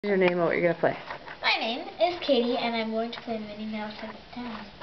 What's your name and what you're going to play? My name is Katie, and I'm going to play Minnie Mouse in the Town.